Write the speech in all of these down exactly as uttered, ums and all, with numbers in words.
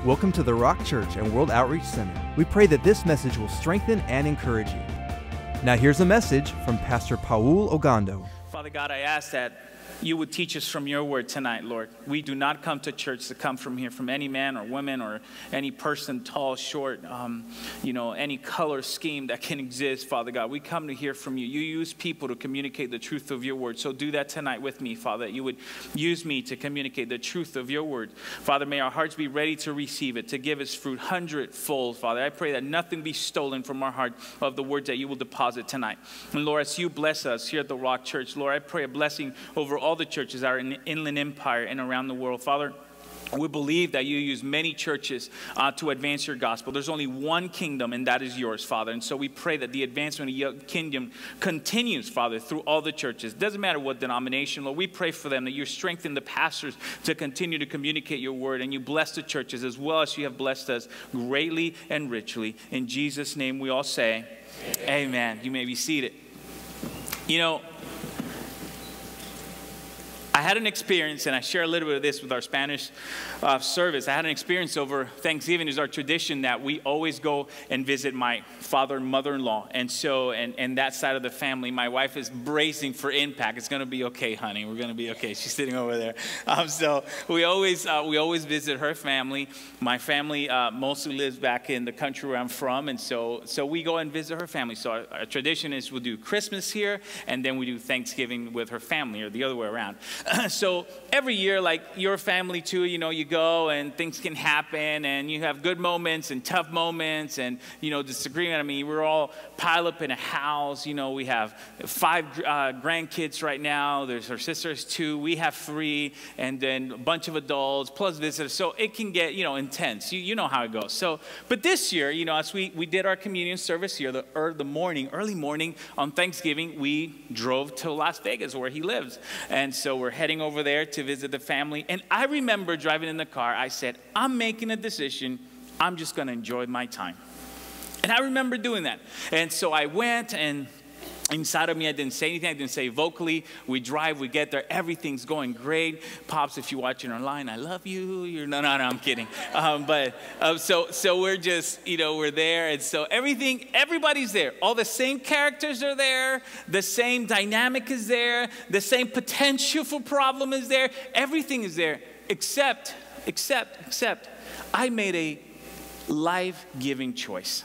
Welcome to the Rock Church and World Outreach Center. We pray that this message will strengthen and encourage you. Now here's a message from Pastor Paul Ogando. Father God, I ask that you would teach us from your word tonight, Lord. We do not come to church to come from here from any man or woman or any person, tall, short, um, you know, any color scheme that can exist, Father God. We come to hear from you. You use people to communicate the truth of your word. So do that tonight with me, Father, that you would use me to communicate the truth of your word. Father, may our hearts be ready to receive it, to give its fruit hundredfold, Father. I pray that nothing be stolen from our heart of the words that you will deposit tonight. And Lord, as you bless us here at the Rock Church, Lord, I pray a blessing over all the churches that are in the Inland Empire and around the world. Father, we believe that you use many churches uh, to advance your gospel. There's only one kingdom, and that is yours, Father. And so we pray that the advancement of your kingdom continues, Father, through all the churches. Doesn't matter what denomination, Lord. We pray for them that you strengthen the pastors to continue to communicate your word, and you bless the churches as well as you have blessed us greatly and richly. In Jesus' name we all say, amen. Amen. You may be seated. You know, I had an experience, and I share a little bit of this with our Spanish uh, service. I had an experience over Thanksgiving. It's our tradition that we always go and visit my father and mother-in-law. And so, and, and that side of the family, my wife is bracing for impact. It's going to be okay, honey. We're going to be okay. She's sitting over there. Um, so we always, uh, we always visit her family. My family uh, mostly lives back in the country where I'm from. And so, so we go and visit her family. So our, our tradition is we'll do Christmas here, and then we do Thanksgiving with her family, or the other way around. So every year, like your family too, you know, you go and things can happen, and you have good moments and tough moments and, you know, disagreement. I mean, we're all piled up in a house. You know, we have five uh, grandkids right now. There's our sisters two. We have three, and then a bunch of adults plus visitors. So it can get, you know, intense. You, you know how it goes. So, but this year, you know, as we, we did our communion service here, the, er, the morning, early morning on Thanksgiving, we drove to Las Vegas where he lives. And so we're heading over there to visit the family. And I remember driving in the car, I said, I'm making a decision. I'm just going to enjoy my time. And I remember doing that. And so I went, and inside of me, I didn't say anything. I didn't say vocally. We drive, we get there. Everything's going great. Pops, if you're watching online, I love you. You're no, no, no, I'm kidding. Um, but uh, so, so we're just, you know, we're there. And so everything, everybody's there. All the same characters are there. The same dynamic is there. The same potential for problem is there. Everything is there, except, except, except, I made a life-giving choice.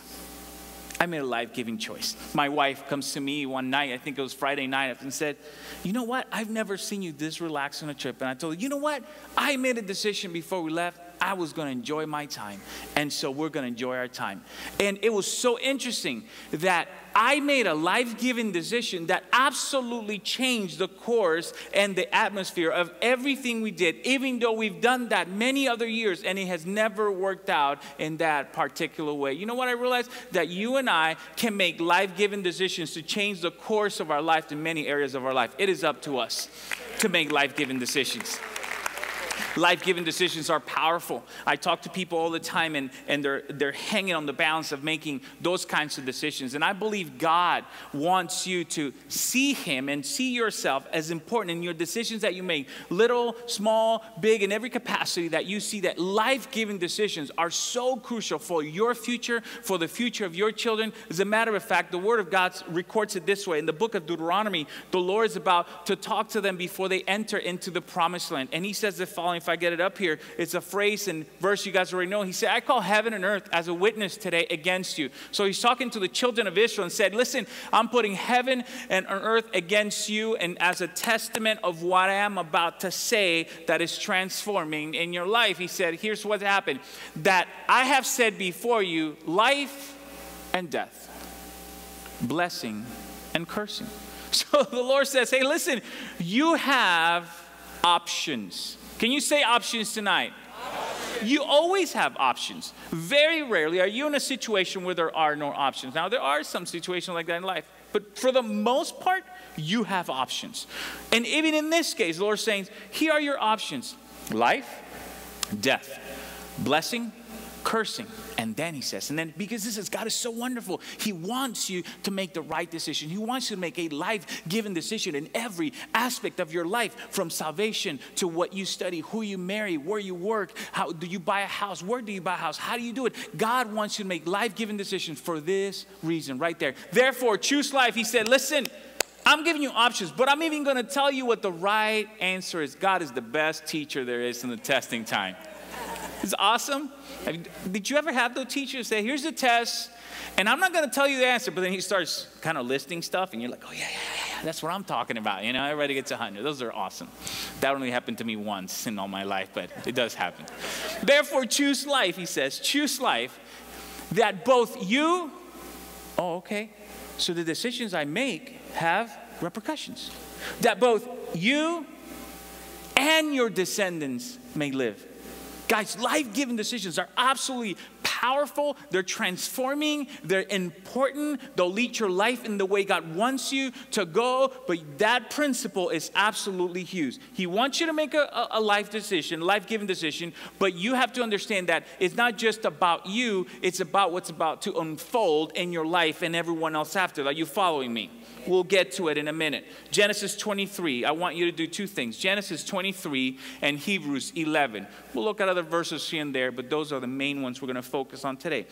I made a life-giving choice. My wife comes to me one night, I think it was Friday night, and said, you know what? I've never seen you this relaxed on a trip. And I told her, you know what? I made a decision before we left. I was going to enjoy my time. And so we're going to enjoy our time. And it was so interesting that I made a life-giving decision that absolutely changed the course and the atmosphere of everything we did, even though we've done that many other years, and it has never worked out in that particular way. You know what I realized? That you and I can make life-giving decisions to change the course of our life in many areas of our life. It is up to us to make life-giving decisions. Life-giving decisions are powerful. I talk to people all the time, and, and they're, they're hanging on the balance of making those kinds of decisions. And I believe God wants you to see Him and see yourself as important in your decisions that you make. Little, small, big, in every capacity that you see that life-giving decisions are so crucial for your future, for the future of your children. As a matter of fact, the Word of God records it this way. In the book of Deuteronomy, the Lord is about to talk to them before they enter into the promised land. And He says the following. If I get it up here, it's a phrase and verse you guys already know. He said, I call heaven and earth as a witness today against you. So he's talking to the children of Israel and said, listen, I'm putting heaven and earth against you, and as a testament of what I am about to say that is transforming in your life. He said, here's what happened. That I have said before you life and death, blessing and cursing. So the Lord says, hey, listen, you have options. Can you say options tonight? Options. You always have options. Very rarely are you in a situation where there are no options. Now, there are some situations like that in life, but for the most part, you have options. And even in this case, the Lord is saying, here are your options. Life, death, blessing, cursing. And then he says, and then because this is, God is so wonderful. He wants you to make the right decision. He wants you to make a life-giving decision in every aspect of your life, from salvation to what you study, who you marry, where you work, how do you buy a house, where do you buy a house, how do you do it? God wants you to make life-giving decisions for this reason right there. Therefore, choose life. He said, listen, I'm giving you options, but I'm even going to tell you what the right answer is. God is the best teacher there is in the testing time. It's awesome. Did you ever have those teachers say, here's the test, and I'm not going to tell you the answer, but then he starts kind of listing stuff, and you're like, oh, yeah, yeah, yeah, yeah, that's what I'm talking about. You know, everybody gets a hundred. Those are awesome. That only happened to me once in all my life, but it does happen. Therefore, choose life, he says. Choose life that both you, oh, okay, so the decisions I make have repercussions. That both you and your descendants may live. Guys, life-giving decisions are absolutely powerful. They're transforming. They're important. They'll lead your life in the way God wants you to go. But that principle is absolutely huge. He wants you to make a, a life decision, life-giving decision. But you have to understand that it's not just about you. It's about what's about to unfold in your life and everyone else after. Are you following me? We'll get to it in a minute. Genesis twenty-three. I want you to do two things. Genesis twenty-three and Hebrews eleven. We'll look at other verses here and there, but those are the main ones we're going to focus on today.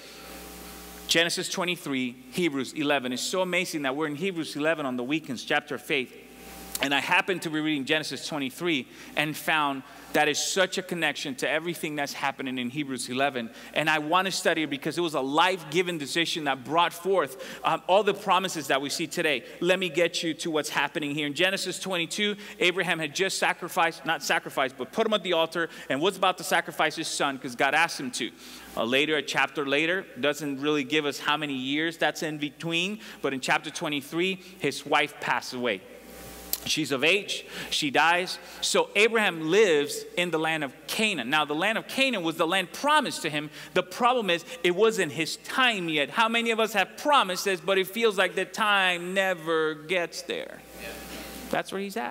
Genesis twenty-three, Hebrews eleven. It's so amazing that we're in Hebrews eleven on the weekends, chapter of faith. And I happened to be reading Genesis twenty-three and found that is such a connection to everything that's happening in Hebrews eleven. And I want to study it because it was a life-giving decision that brought forth um, all the promises that we see today. Let me get you to what's happening here. In Genesis twenty-two, Abraham had just sacrificed, not sacrificed, but put him at the altar and was about to sacrifice his son because God asked him to. Uh, later, a chapter later, doesn't really give us how many years that's in between, but in chapter twenty-three, his wife passed away. She's of age, she dies. So Abraham lives in the land of Canaan. Now, the land of Canaan was the land promised to him. The problem is, it wasn't his time yet. How many of us have promises, but it feels like the time never gets there? That's where he's at.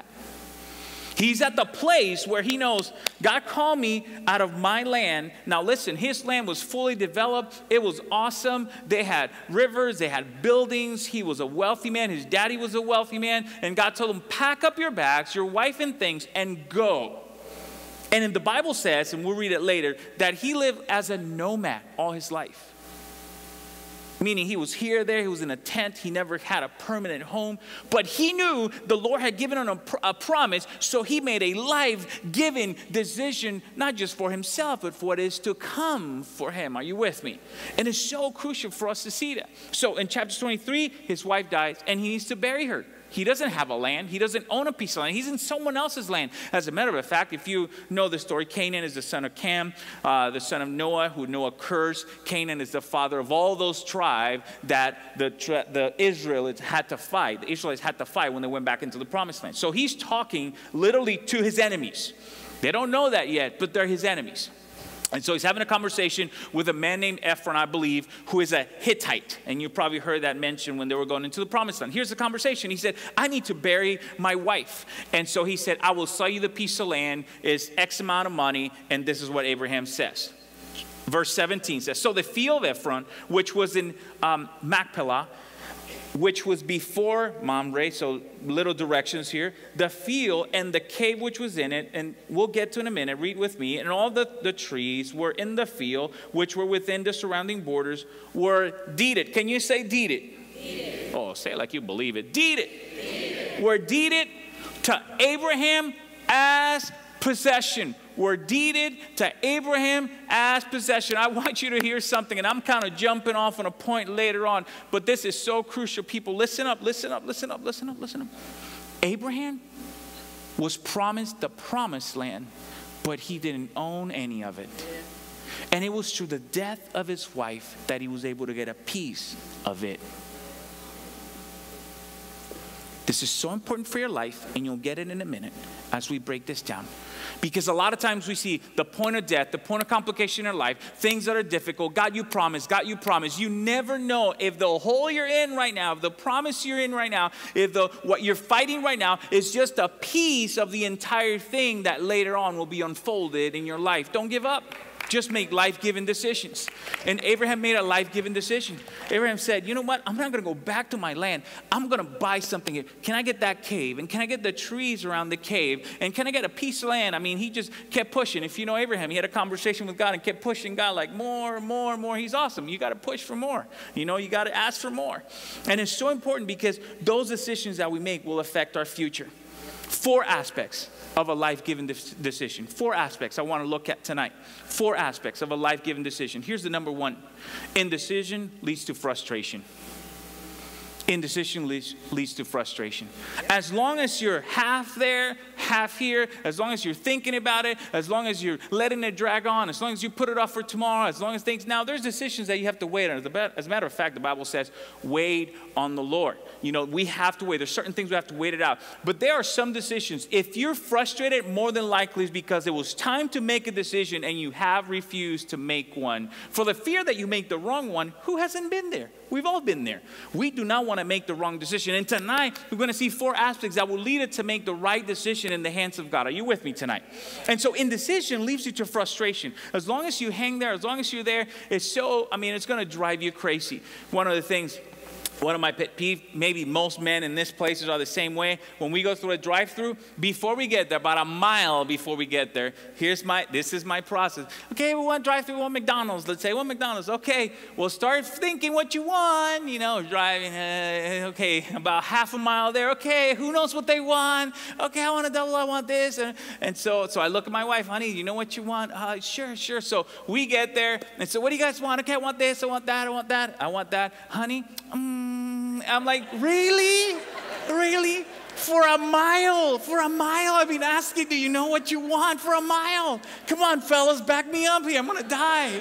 He's at the place where he knows, God called me out of my land. Now listen, his land was fully developed. It was awesome. They had rivers. They had buildings. He was a wealthy man. His daddy was a wealthy man. And God told him, pack up your bags, your wife and things, and go. And in the Bible says, and we'll read it later, that he lived as a nomad all his life. Meaning he was here, there, he was in a tent, he never had a permanent home. But he knew the Lord had given him a, pr a promise, so he made a life-giving decision, not just for himself, but for what is to come for him. Are you with me? And it's so crucial for us to see that. So in chapter twenty-three, his wife dies, and he needs to bury her. He doesn't have a land. He doesn't own a piece of land. He's in someone else's land. As a matter of fact, if you know the story, Canaan is the son of Cam, uh, the son of Noah, who Noah cursed. Canaan is the father of all those tribes that the, the Israelites had to fight. The Israelites had to fight when they went back into the promised land. So he's talking literally to his enemies. They don't know that yet, but they're his enemies. And so he's having a conversation with a man named Ephron, I believe, who is a Hittite. And you probably heard that mentioned when they were going into the promised land. Here's the conversation. He said, I need to bury my wife. And so he said, I will sell you the piece of land. It's X amount of money. And this is what Abraham says. Verse seventeen says, so the field of Ephron, which was in um, Machpelah, which was before Mamre, so little directions here, the field and the cave which was in it, and we'll get to in a minute, read with me, and all the, the trees were in the field, which were within the surrounding borders, were deeded. Can you say deeded? Deeded. Oh, say it like you believe it. Deeded. Deeded. Were deeded to Abraham as possession. Were deeded to Abraham as possession. I want you to hear something, and I'm kind of jumping off on a point later on, but this is so crucial. People, listen up, listen up, listen up, listen up, listen up. Abraham was promised the promised land, but he didn't own any of it. And it was through the death of his wife that he was able to get a piece of it. This is so important for your life, and you'll get it in a minute as we break this down. Because a lot of times we see the point of death, the point of complication in our life, things that are difficult. God, you promised. God, you promised. You never know if the hole you're in right now, if the promise you're in right now, if the what you're fighting right now is just a piece of the entire thing that later on will be unfolded in your life. Don't give up. just make life-giving decisions. And Abraham made a life-giving decision. Abraham said, you know what? I'm not going to go back to my land. I'm going to buy something here. Can I get that cave? And can I get the trees around the cave? And can I get a piece of land? I mean, he just kept pushing. If you know Abraham, he had a conversation with God and kept pushing God like more, more, more. He's awesome. You got to push for more. You know, you got to ask for more. And it's so important because those decisions that we make will affect our future. Four aspects of a life-giving decision. Four aspects I want to look at tonight. Four aspects of a life-giving decision. Here's the number one. Indecision leads to frustration. Indecision leads, leads to frustration. As long as you're half there, half here, as long as you're thinking about it, as long as you're letting it drag on, as long as you put it off for tomorrow, as long as things, now there's decisions that you have to wait on. As a matter of fact, the Bible says, wait on the Lord. You know, we have to wait. There's certain things we have to wait it out. But there are some decisions, if you're frustrated, more than likely it's because it was time to make a decision and you have refused to make one. For the fear that you make the wrong one, who hasn't been there? We've all been there. We do not want to make the wrong decision. And tonight, we're going to see four aspects that will lead us to make the right decision in the hands of God. Are you with me tonight? And so indecision leads you to frustration. As long as you hang there, as long as you're there, it's so, I mean, it's going to drive you crazy. One of the things, one of my pet peeves, maybe most men in this place are the same way. When we go through a drive-through, before we get there, about a mile before we get there, here's my, this is my process. Okay, we want to drive through one McDonald's. Let's say one McDonald's. Okay, we'll start thinking what you want. You know, driving, uh, okay, about half a mile there. Okay, who knows what they want? Okay, I want a double, I want this. And, and so, so I look at my wife, honey, you know what you want? Uh, sure, sure. So we get there, and so what do you guys want? Okay, I want this, I want that, I want that, I want that. Honey, um, I'm like, really? Really? For a mile, for a mile, I've been asking, do you know what you want for a mile? Come on, fellas, back me up here. I'm going to die.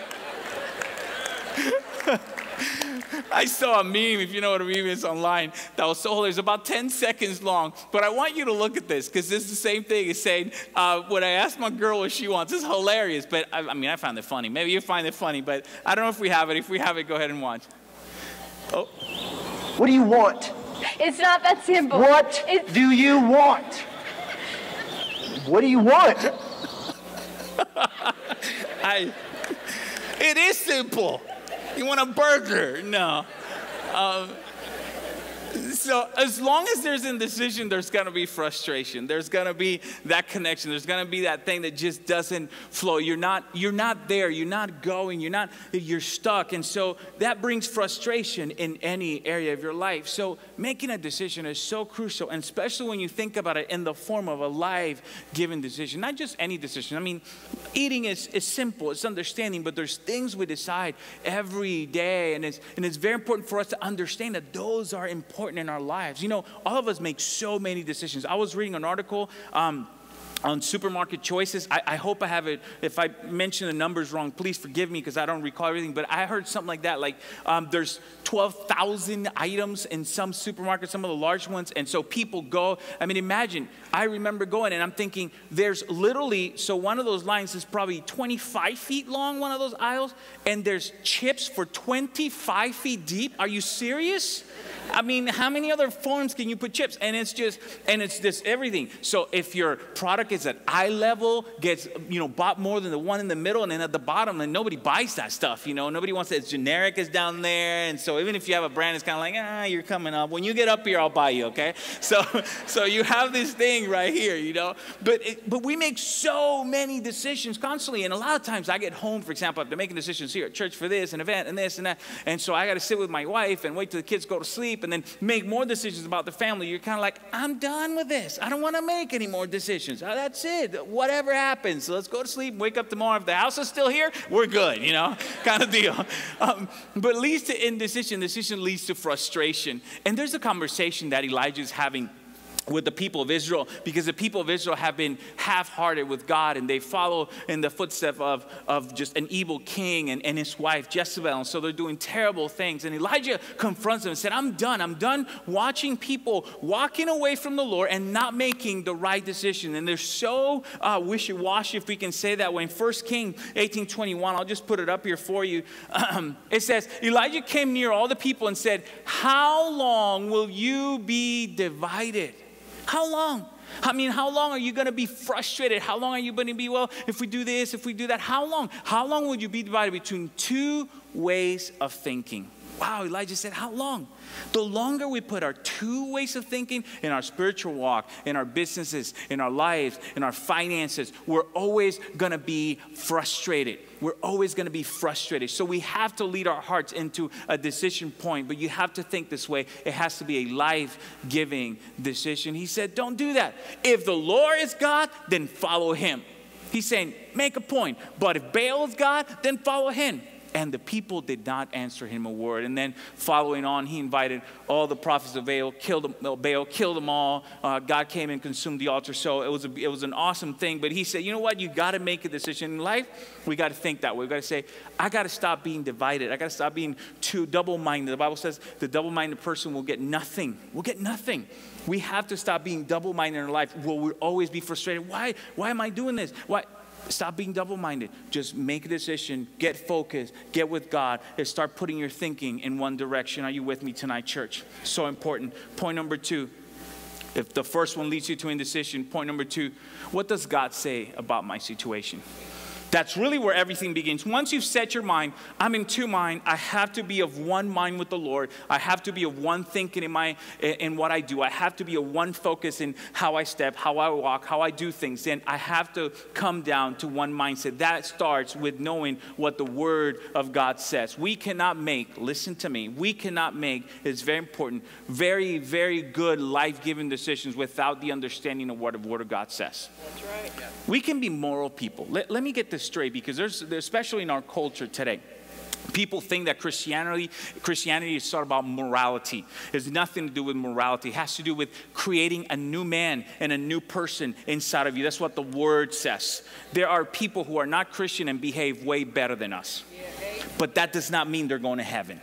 I saw a meme, if you know what a meme is online, that was so hilarious. It's about ten seconds long. But I want you to look at this, because this is the same thing. It's saying, uh, when I ask my girl what she wants, it's hilarious. But, I, I mean, I found it funny. Maybe you find it funny, but I don't know if we have it. If we have it, go ahead and watch. Oh. What do you want? It's not that simple. What it's do you want? What do you want? I, it is simple. You want a burger? No. Um, so as long as there's indecision, there's going to be frustration. There's going to be that connection. There's going to be that thing that just doesn't flow. You're not, you're not there. You're not going. You're not, you're stuck. And so that brings frustration in any area of your life. So making a decision is so crucial, and especially when you think about it in the form of a life-given decision, not just any decision. I mean, eating is, is simple. It's understanding, but there's things we decide every day, and it's, and it's very important for us to understand that those are important in our lives. You know, all of us make so many decisions. I was reading an article um, on supermarket choices. I, I hope I have it. If I mention the numbers wrong, please forgive me because I don't recall everything. But I heard something like that. Like um, there's twelve thousand items in some supermarkets, some of the large ones. And so people go. I mean, imagine. I remember going and I'm thinking there's literally, so one of those lines is probably twenty-five feet long, one of those aisles. And there's chips for twenty-five feet deep. Are you serious? I mean, how many other forms can you put chips? And it's just, and it's just everything. So if your product is at eye level, gets, you know, bought more than the one in the middle, and then at the bottom, and nobody buys that stuff, you know. Nobody wants that. It's generic is down there. And so even if you have a brand, it's kind of like, ah, you're coming up. When you get up here, I'll buy you, okay? So, so you have this thing right here, you know. But, it, but we make so many decisions constantly. And a lot of times I get home, for example, after making decisions here at church for this, an event, and this, and that. And so I got to sit with my wife and wait till the kids go to sleep, and then make more decisions about the family. You're kind of like, I'm done with this. I don't want to make any more decisions. Oh, that's it. Whatever happens. So let's go to sleep and wake up tomorrow. If the house is still here, we're good, you know, kind of deal. Um, but it leads to indecision. Decision leads to frustration. And there's a conversation that Elijah is having with the people of Israel, because the people of Israel have been half-hearted with God, and they follow in the footsteps of, of just an evil king and, and his wife Jezebel, and so they're doing terrible things. And Elijah confronts them and said, I'm done. I'm done watching people walking away from the Lord and not making the right decision. And they're so uh, wishy-washy, if we can say that way. In First Kings eighteen twenty-one, I'll just put it up here for you. Um, it says, Elijah came near all the people and said, how long will you be divided? How long? I mean, how long are you going to be frustrated? How long are you going to be, well, if we do this, if we do that, how long? How long would you be divided between two ways of thinking? Wow, Elijah said, how long? The longer we put our two ways of thinking in our spiritual walk, in our businesses, in our lives, in our finances, we're always going to be frustrated. We're always going to be frustrated. So we have to lead our hearts into a decision point, but you have to think this way. It has to be a life-giving decision. He said, don't do that. If the Lord is God, then follow him. He's saying, make a point. But if Baal is God, then follow him. And the people did not answer him a word. And then following on, he invited all the prophets of Baal, killed them, Baal, killed them all. Uh, God came and consumed the altar. So it was, a, it was an awesome thing. But he said, you know what? You got to make a decision in life. We got to think that way. We got to say, I got to stop being divided. I got to stop being too double-minded. The Bible says the double-minded person will get nothing. Will get nothing. We have to stop being double-minded in our life. We'll, we'll always be frustrated. Why? Why am I doing this? Why? Stop being double-minded. Just make a decision, get focused, get with God, and start putting your thinking in one direction. Are you with me tonight, church? So important. Point number two, if the first one leads you to indecision, point number two, what does God say about my situation? That's really where everything begins. Once you've set your mind, I'm in two minds. I have to be of one mind with the Lord. I have to be of one thinking in my in what I do. I have to be of one focus in how I step, how I walk, how I do things. And I have to come down to one mindset. That starts with knowing what the Word of God says. We cannot make, listen to me, we cannot make, it's very important, very, very good life-giving decisions without the understanding of what the Word of God says. That's right. Yeah. We can be moral people. Let, let me get this straight, because there's, especially in our culture today, people think that Christianity, Christianity is sort of about morality. It has nothing to do with morality. It has to do with creating a new man and a new person inside of you. That's what the Word says. There are people who are not Christian and behave way better than us. But that does not mean they're going to heaven.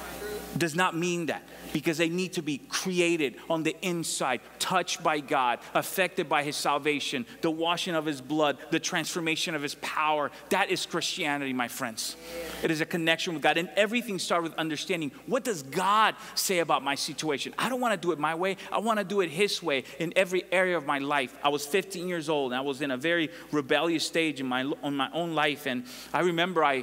Does not mean that. Because they need to be created on the inside, touched by God, affected by His salvation, the washing of His blood, the transformation of His power. That is Christianity, my friends. It is a connection with God. And everything starts with understanding, what does God say about my situation? I don't want to do it my way. I want to do it His way in every area of my life. I was fifteen years old, and I was in a very rebellious stage in my, on my own life. And I remember I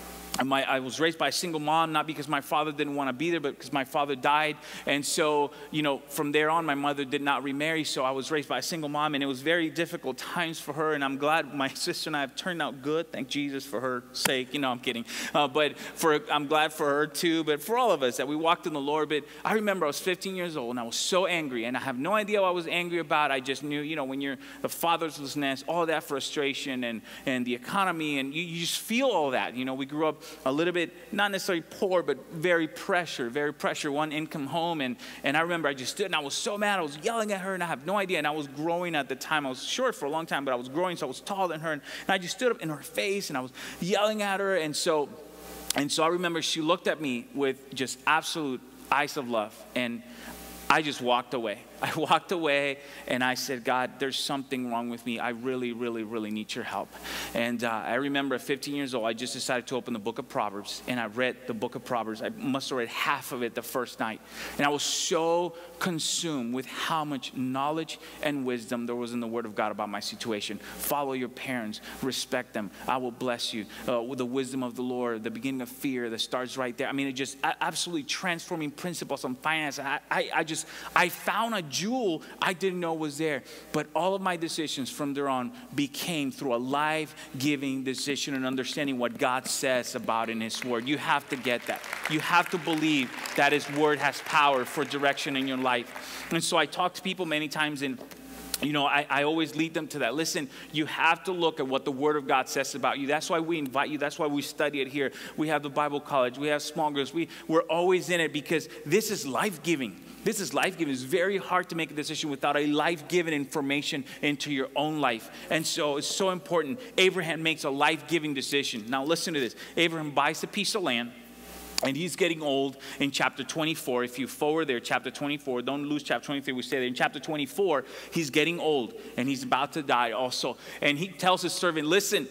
My, I was raised by a single mom, not because my father didn't want to be there, but because my father died. And so, you know, from there on, my mother did not remarry. So I was raised by a single mom, and it was very difficult times for her. And I'm glad my sister and I have turned out good. Thank Jesus for her sake. You know, I'm kidding. Uh, but for I'm glad for her too. But for all of us that we walked in the Lord. But I remember I was fifteen years old, and I was so angry. And I have no idea what I was angry about. I just knew, you know, when you're the fatherlessness, all that frustration and, and the economy, and you, you just feel all that. You know, we grew up a little bit, not necessarily poor, but very pressure, very pressure, one income home. And, and I remember I just stood and I was so mad. I was yelling at her, and I have no idea. And I was growing at the time. I was short for a long time, but I was growing, so I was taller than her. And, and I just stood up in her face, and I was yelling at her. And so, and so I remember she looked at me with just absolute eyes of love. And I just walked away. I walked away, and I said, God, there's something wrong with me. I really, really, really need your help. And uh, I remember at fifteen years old, I just decided to open the book of Proverbs, and I read the book of Proverbs. I must have read half of it the first night. And I was so consumed with how much knowledge and wisdom there was in the Word of God about my situation. Follow your parents. Respect them. I will bless you. Uh, with the wisdom of the Lord, the beginning of fear that starts right there. I mean, it just absolutely transforming principles on finance. I, I, I just, I found a jewel I didn't know was there. But all of my decisions from there on became through a life-giving decision and understanding what God says about in His Word. You have to get that. You have to believe that His Word has power for direction in your life. And so I talk to people many times, and you know, I, I always lead them to that. Listen, you have to look at what the Word of God says about you. That's why we invite you. That's why we study it here. We have the Bible college. We have small groups. We, we're always in it because this is life-giving. This is life-giving. It's very hard to make a decision without a life-giving information into your own life. And so it's so important. Abraham makes a life-giving decision. Now listen to this. Abraham buys a piece of land, and he's getting old in chapter twenty-four. If you forward there, chapter twenty-four, don't lose chapter twenty-three. We say there in chapter twenty-four, he's getting old, and he's about to die also. And he tells his servant, listen,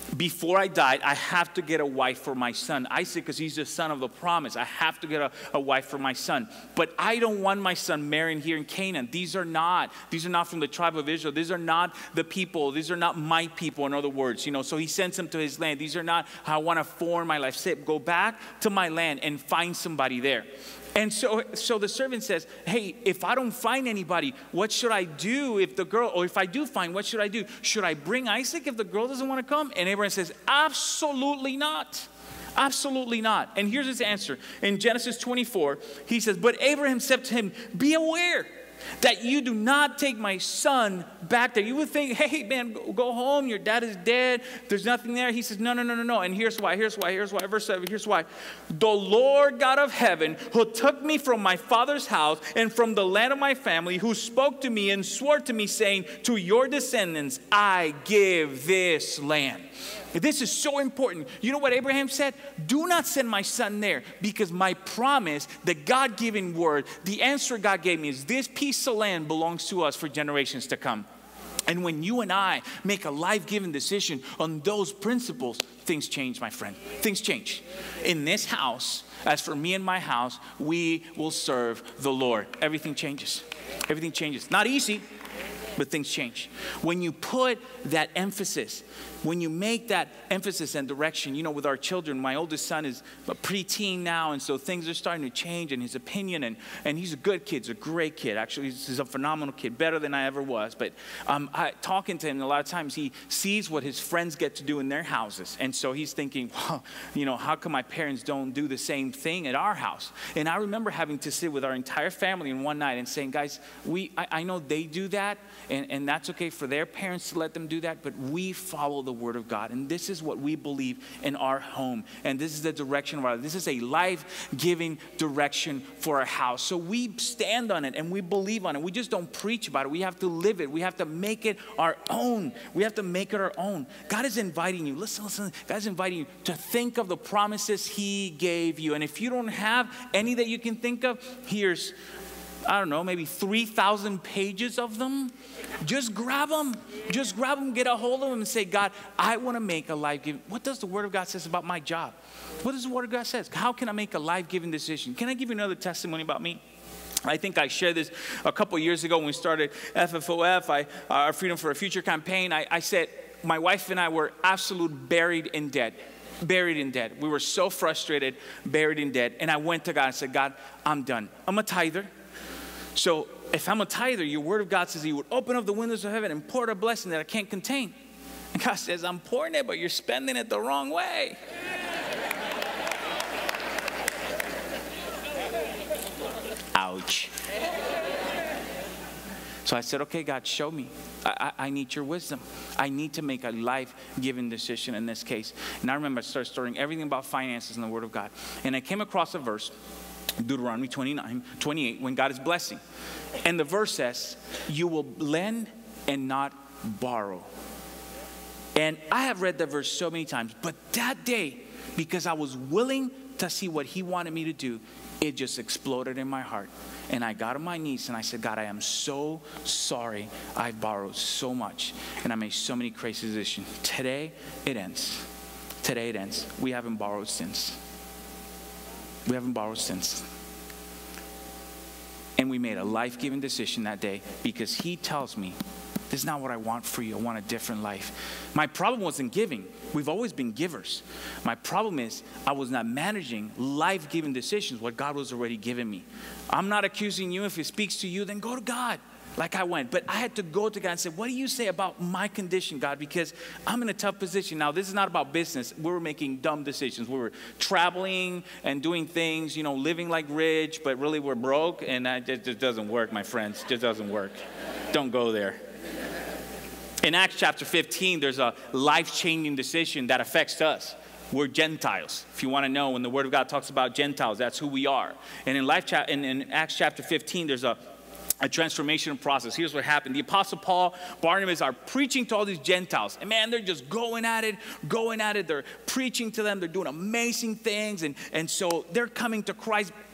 before I died, I have to get a wife for my son Isaac, because he's the son of the promise. I have to get a, a wife for my son. But I don't want my son marrying here in Canaan. These are not, these are not from the tribe of Israel. These are not the people. These are not my people, in other words. You know, so he sends them to his land. These are not how I want to form my life. Say, go back to my land and find somebody there. And so, so the servant says, hey, if I don't find anybody, what should I do if the girl, or if I do find, what should I do? Should I bring Isaac if the girl doesn't want to come? And Abraham says, absolutely not. Absolutely not. And here's his answer. In Genesis twenty-four, he says, but Abraham said to him, be aware that you do not take my son back there. You would think, hey, man, go, go home. Your dad is dead. There's nothing there. He says, no, no, no, no, no. And here's why, here's why, here's why. Verse seven, here's why. The Lord God of heaven, who took me from my father's house and from the land of my family, who spoke to me and swore to me, saying, to your descendants, I give this land. This is so important. You know what Abraham said? Do not send my son there, because my promise, the God-given word, the answer God gave me is this piece of land belongs to us for generations to come. And when you and I make a life-giving decision on those principles, things change, my friend. Things change. In this house, as for me and my house, we will serve the Lord. Everything changes. Everything changes. Not easy, but things change. When you put that emphasis, when you make that emphasis and direction, you know, with our children, my oldest son is a preteen now, and so things are starting to change in his opinion, and, and he's a good kid, he's a great kid. Actually, he's a phenomenal kid, better than I ever was. But um, I, talking to him, a lot of times he sees what his friends get to do in their houses, and so he's thinking, well, you know, how come my parents don't do the same thing at our house? And I remember having to sit with our entire family in one night and saying, guys, we I, I know they do that, and, and that's okay for their parents to let them do that, but we follow the Word of God, and this is what we believe in our home, and this is the direction of our life. This is a life-giving direction for our house. So we stand on it and we believe on it. We just don't preach about it. We have to live it. We have to make it our own. We have to make it our own. God is inviting you. Listen, listen. God is inviting you to think of the promises He gave you, and if you don't have any that you can think of, here's, I don't know, maybe three thousand pages of them. Just grab them. Just grab them, get a hold of them, and say, God, I want to make a life-giving. What does the Word of God say about my job? What does the Word of God say? How can I make a life-giving decision? Can I give you another testimony about me? I think I shared this a couple years ago when we started F F O F, I, our Freedom for a Future campaign. I, I said, my wife and I were absolute buried in debt. Buried in debt. We were so frustrated, buried in debt. And I went to God and said, God, I'm done. I'm a tither. So if I'm a tither, your Word of God says He would open up the windows of heaven and pour a blessing that I can't contain. And God says, I'm pouring it, but you're spending it the wrong way. Ouch. So I said, okay, God, show me. I, I, I need your wisdom. I need to make a life-giving decision in this case. And I remember I started studying everything about finances in the Word of God. And I came across a verse, Deuteronomy twenty-nine, twenty-eight, when God is blessing. And the verse says, you will lend and not borrow. And I have read that verse so many times, but that day, because I was willing to see what He wanted me to do, it just exploded in my heart. And I got on my knees and I said, God, I am so sorry I borrowed so much and I made so many crazy decisions. Today, it ends. Today, it ends. We haven't borrowed since. We haven't borrowed since. And we made a life-giving decision that day because He tells me, this is not what I want for you. I want a different life. My problem wasn't giving. We've always been givers. My problem is I was not managing life-giving decisions, what God was already giving me. I'm not accusing you. If He speaks to you, then go to God. Like I went. But I had to go to God and say, what do you say about my condition, God? Because I'm in a tough position. Now, this is not about business. We were making dumb decisions. We were traveling and doing things, you know, living like rich, but really we're broke. And that just, just doesn't work, my friends. It just doesn't work. Don't go there. In Acts chapter fifteen, there's a life-changing decision that affects us. We're Gentiles. If you want to know, when the Word of God talks about Gentiles, that's who we are. And in, life cha- in, in Acts chapter fifteen, there's a, a transformation process. Here's what happened. The Apostle Paul, Barnabas are preaching to all these Gentiles. And man, they're just going at it, going at it. They're preaching to them. They're doing amazing things. And, and so they're coming to Christ.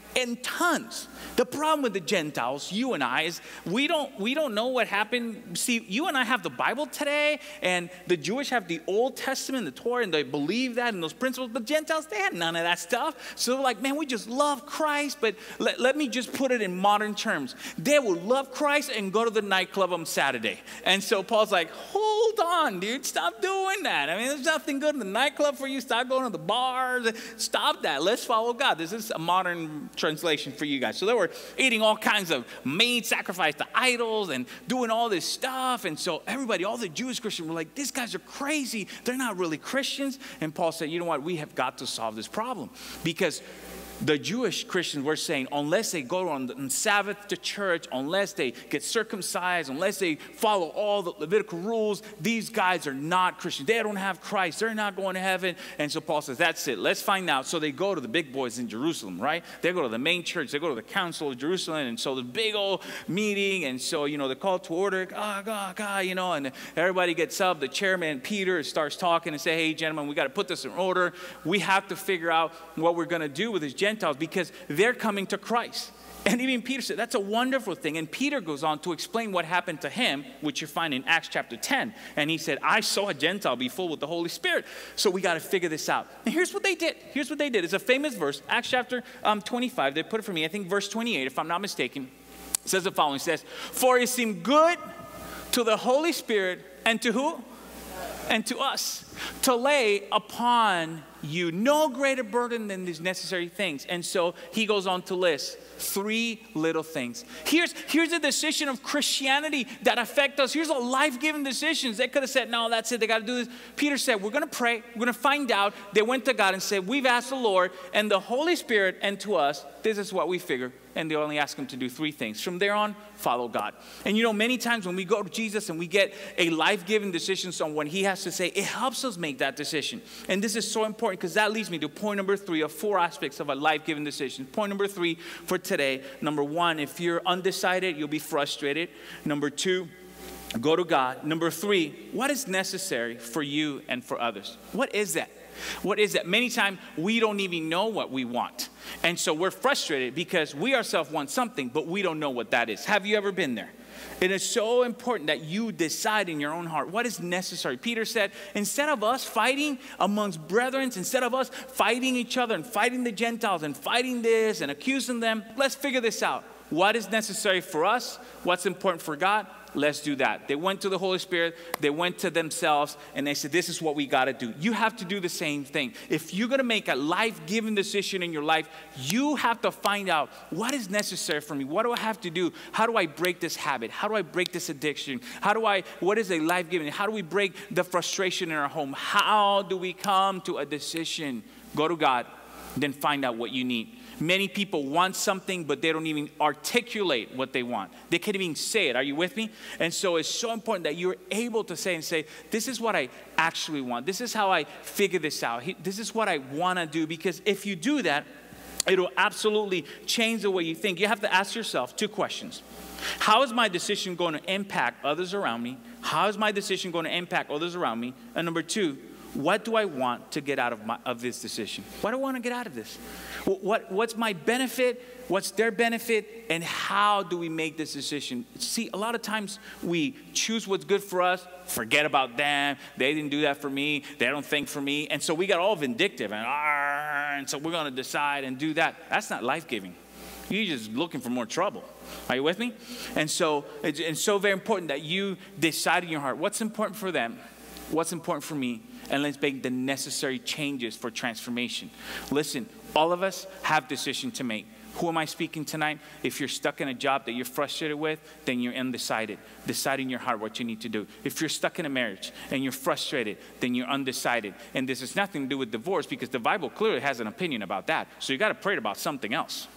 and tons. The problem with the Gentiles, you and I, is we don't, we don't know what happened. See, you and I have the Bible today, and the Jewish have the Old Testament, the Torah, and they believe that and those principles. But Gentiles, they had none of that stuff. So they're like, man, we just love Christ. But let, let me just put it in modern terms. They will love Christ and go to the nightclub on Saturday. And so Paul's like, hold on, dude, stop doing that. I mean, there's nothing good in the nightclub for you. Stop going to the bars. Stop that. Let's follow God. This is a modern translation for you guys. So they were eating all kinds of meat, sacrifice to idols, and doing all this stuff. And so everybody, all the Jewish Christians were like, these guys are crazy. They're not really Christians. And Paul said, you know what? We have got to solve this problem, because the Jewish Christians were saying, unless they go on, the, on Sabbath to church, unless they get circumcised, unless they follow all the Levitical rules, these guys are not Christians. They don't have Christ. They're not going to heaven. And so Paul says, that's it. Let's find out. So they go to the big boys in Jerusalem, right? They go to the main church. They go to the council of Jerusalem. And so the big old meeting. And so, you know, the call to order, God, God, God, you know, and everybody gets up. The chairman, Peter, starts talking and say, hey, gentlemen, we got to put this in order. We have to figure out what we're going to do with this Gentiles, because they're coming to Christ. And even Peter said, that's a wonderful thing. And Peter goes on to explain what happened to him, which you find in Acts chapter ten. And he said, I saw a Gentile be full with the Holy Spirit. So we got to figure this out. And here's what they did. Here's what they did. It's a famous verse, Acts chapter um, twenty-five. They put it for me, I think verse twenty-eight, if I'm not mistaken. It says the following. It says, for it seemed good to the Holy Spirit and to who? And to us, to lay upon you no greater burden than these necessary things. And so he goes on to list three little things. Here's, here's a decision of Christianity that affect us. Here's a life-giving decisions. They could have said, no, that's it. They got to do this. Peter said, we're going to pray. We're going to find out. They went to God and said, we've asked the Lord and the Holy Spirit, and to us, this is what we figure. And they only ask him to do three things. From there on, follow God. And you know, many times when we go to Jesus and we get a life-giving decision on what he has to say, it helps us make that decision. And this is so important, because that leads me to point number three of four aspects of a life-giving decision. Point number three for today. Number one, if you're undecided, you'll be frustrated. Number two, go to God. Number three, what is necessary for you and for others? What is that? What is that? Many times we don't even know what we want. And so we're frustrated because we ourselves want something, but we don't know what that is. Have you ever been there? It is so important that you decide in your own heart what is necessary. Peter said, instead of us fighting amongst brethren, instead of us fighting each other and fighting the Gentiles and fighting this and accusing them, let's figure this out. What is necessary for us? What's important for God? Let's do that. They went to the Holy Spirit. They went to themselves, and they said, this is what we got to do. You have to do the same thing. If you're going to make a life-giving decision in your life, you have to find out what is necessary for me. What do I have to do? How do I break this habit? How do I break this addiction? How do I, what is a life-giving? How do we break the frustration in our home? How do we come to a decision? Go to God, then find out what you need. Many people want something, but they don't even articulate what they want. They can't even say it. Are you with me? And so it's so important that you're able to say and say, this is what I actually want. This is how I figure this out. This is what I want to do. Because if you do that, it'll absolutely change the way you think. You have to ask yourself two questions. How is my decision going to impact others around me? How is my decision going to impact others around me? And number two, what do I want to get out of, my, of this decision? What do I want to get out of this? What, what's my benefit? What's their benefit? And how do we make this decision? See, a lot of times we choose what's good for us, forget about them. They didn't do that for me. They don't think for me. And so we got all vindictive. And, and so we're going to decide and do that. That's not life-giving. You're just looking for more trouble. Are you with me? And so it's, it's so very important that you decide in your heart what's important for them, what's important for me, and let's make the necessary changes for transformation. Listen, all of us have decisions to make. Who am I speaking tonight? If you're stuck in a job that you're frustrated with, then you're undecided. Decide in your heart what you need to do. If you're stuck in a marriage and you're frustrated, then you're undecided. And this has nothing to do with divorce, because the Bible clearly has an opinion about that. So you got to pray about something else.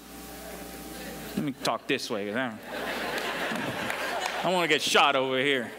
Let me talk this way. I don't want to get shot over here.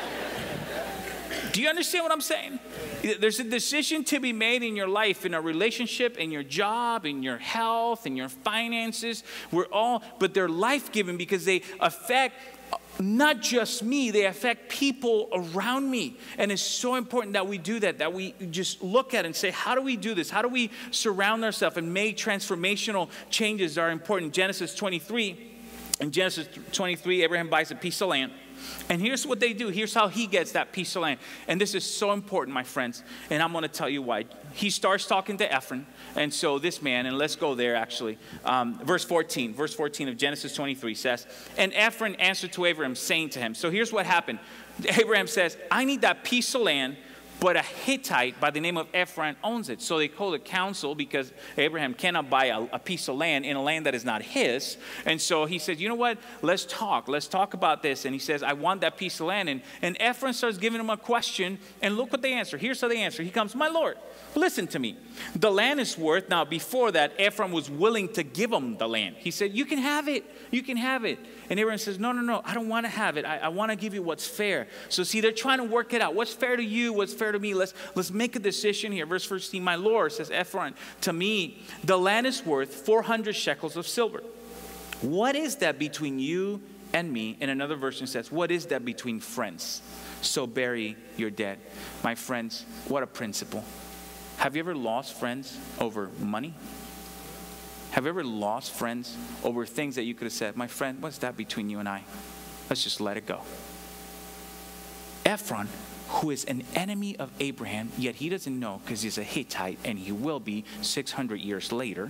Do you understand what I'm saying? There's a decision to be made in your life, in a relationship, in your job, in your health, in your finances. We're all, but they're life-giving because they affect not just me, they affect people around me. And it's so important that we do that, that we just look at it and say, how do we do this? How do we surround ourselves and make transformational changes that are important? Genesis twenty-three, in Genesis twenty-three, Abraham buys a piece of land. And here's what they do. Here's how he gets that piece of land. And this is so important, my friends. And I'm going to tell you why. He starts talking to Ephron. And so this man, and let's go there actually. Um, verse fourteen. Verse fourteen of Genesis twenty-three says, and Ephron answered to Abraham, saying to him. So here's what happened. Abraham says, I need that piece of land, but a Hittite by the name of Ephron owns it. So they called a council because Abraham cannot buy a, a piece of land in a land that is not his. And so he said, you know what? Let's talk. Let's talk about this. And he says, I want that piece of land. And, and Ephron starts giving him a question. And look what they answer. Here's how they answer. He comes, my Lord, listen to me. The land is worth. Now, before that, Ephron was willing to give him the land. He said, you can have it. You can have it. And Abraham says, no, no, no. I don't want to have it. I, I want to give you what's fair. So see, they're trying to work it out. What's fair to you? What's fair to me? Let's, let's make a decision here. Verse fifteen, my Lord, says Ephron, to me, the land is worth four hundred shekels of silver. What is that between you and me? And another version says, what is that between friends? So bury your dead. My friends, what a principle. Have you ever lost friends over money? Have you ever lost friends over things that you could have said, my friend, what's that between you and I? Let's just let it go. Ephron, who is an enemy of Abraham, yet he doesn't know because he's a Hittite and he will be six hundred years later,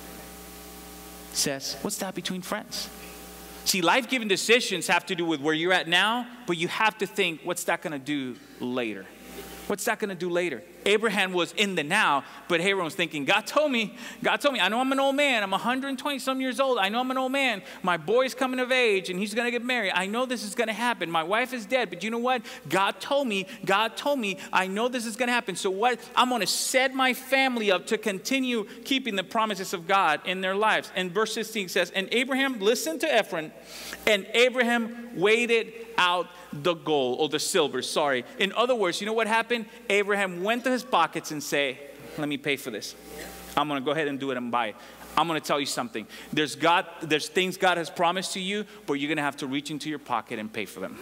says, what's that between friends? See, life-giving decisions have to do with where you're at now, but you have to think, what's that going to do later? What's that going to do later? Abraham was in the now, but Abraham was thinking, God told me, God told me, I know I'm an old man. I'm one hundred twenty some years old. I know I'm an old man. My boy's coming of age and he's going to get married. I know this is going to happen. My wife is dead, but you know what? God told me, God told me, I know this is going to happen. So what? I'm going to set my family up to continue keeping the promises of God in their lives. And verse sixteen says, and Abraham listened to Ephron, and Abraham waited out the gold, or the silver, sorry. In other words, you know what happened? Abraham went to his pockets and say, let me pay for this. I'm going to go ahead and do it and buy it. I'm going to tell you something. There's God, there's things God has promised to you, but you're going to have to reach into your pocket and pay for them.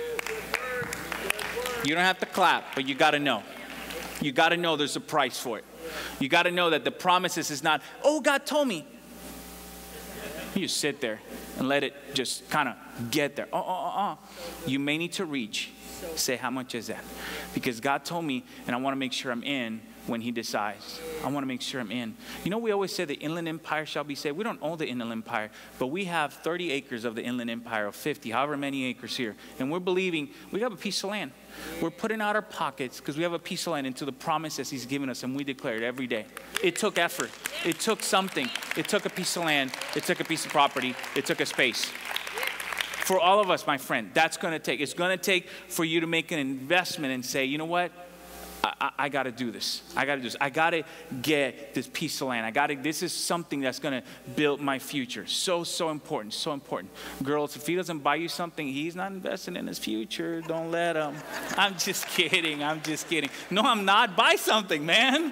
You don't have to clap, but you got to know. You got to know there's a price for it. You got to know that the promises is not, oh, God told me. You just sit there and let it just kind of get there. Oh, oh, oh, oh. You may need to reach. Say, how much is that? Because God told me, and I want to make sure I'm in when he decides. I want to make sure I'm in. You know, we always say the Inland Empire shall be saved. We don't own the Inland Empire, but we have thirty acres of the Inland Empire, or fifty, however many acres here. And we're believing we have a piece of land. We're putting out our pockets because we have a piece of land into the promises he's given us, and we declare it every day. It took effort. It took something. It took a piece of land. It took a piece of property. It took a space. For all of us, my friend, that's going to take. It's going to take for you to make an investment and say, you know what? I, I, I got to do this. I got to do this. I got to get this piece of land. I got to. This is something that's going to build my future. So, so important. So important. Girls, if he doesn't buy you something, he's not investing in his future. Don't let him. I'm just kidding. I'm just kidding. No, I'm not. Buy something, man.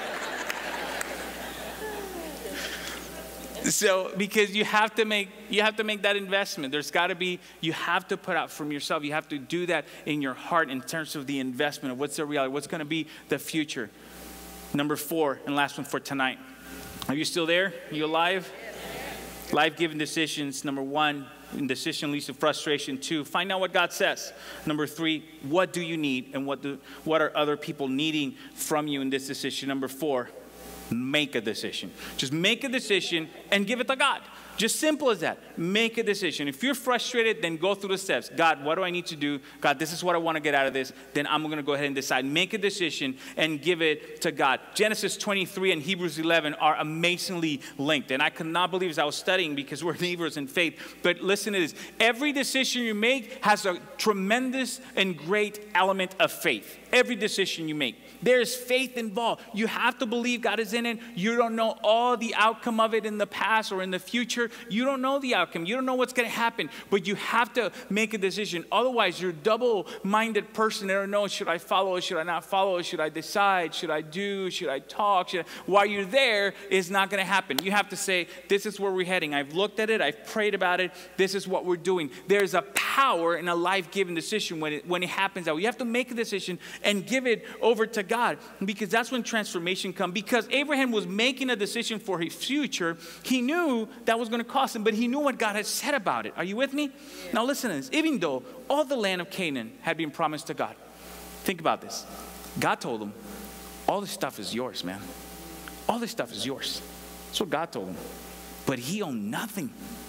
So, because you have to make you have to make that investment. There's got to be, you have to put out from yourself. You have to do that in your heart in terms of the investment of what's the reality, what's going to be the future. Number four, and last one for tonight. Are you still there? Are you alive? Life-giving decisions. Number one, decision leads to frustration. Two, find out what God says. Number three, what do you need, and what do what are other people needing from you in this decision? Number four, make a decision. Just make a decision and give it to God. Just simple as that. Make a decision. If you're frustrated, then go through the steps. God, what do I need to do? God, this is what I want to get out of this. Then I'm going to go ahead and decide. Make a decision and give it to God. Genesis twenty-three and Hebrews eleven are amazingly linked. And I could not believe as I was studying, because we're believers in faith. But listen to this. Every decision you make has a tremendous and great element of faith. Every decision you make. There is faith involved. You have to believe God is in it. You don't know all the outcome of it in the past or in the future. future. You don't know the outcome. You don't know what's going to happen. But you have to make a decision. Otherwise, you're a double-minded person. They don't know, should I follow? Should I not follow? Should I decide? Should I do? Should I talk? Should I? While you're there, it's not going to happen. You have to say, this is where we're heading. I've looked at it. I've prayed about it. This is what we're doing. There's a power in a life-giving decision when it, when it happens out. You have to make a decision and give it over to God, because that's when transformation comes. Because Abraham was making a decision for his future, he knew that was going to cost him, but he knew what God had said about it. Are you with me? Yeah. Now listen to this. Even though all the land of Canaan had been promised to God, think about this. God told him, all this stuff is yours, man. All this stuff is yours. That's what God told him. But he owned nothing.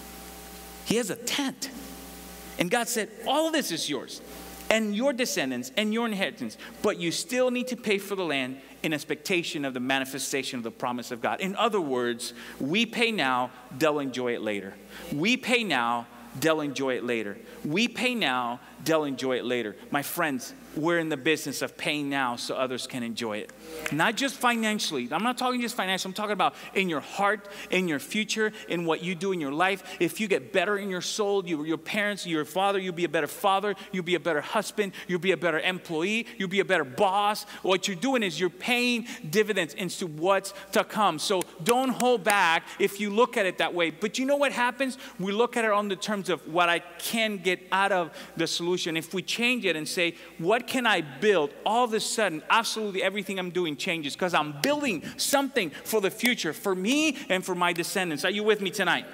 He has a tent. And God said, all of this is yours and your descendants and your inheritance, but you still need to pay for the land in expectation of the manifestation of the promise of God. In other words, we pay now, they'll enjoy it later. We pay now, they'll enjoy it later. We pay now, they'll enjoy it later. My friends, we're in the business of paying now so others can enjoy it. Not just financially. I'm not talking just financially. I'm talking about in your heart, in your future, in what you do in your life. If you get better in your soul, you, your parents, your father, you'll be a better father. You'll be a better husband. You'll be a better employee. You'll be a better boss. What you're doing is you're paying dividends into what's to come. So don't hold back if you look at it that way. But you know what happens? We look at it on the terms of what I can get out of the solution. If we change it and say, what can I build? All of a sudden, absolutely everything I'm doing changes, because I'm building something for the future, for me and for my descendants. Are you with me tonight?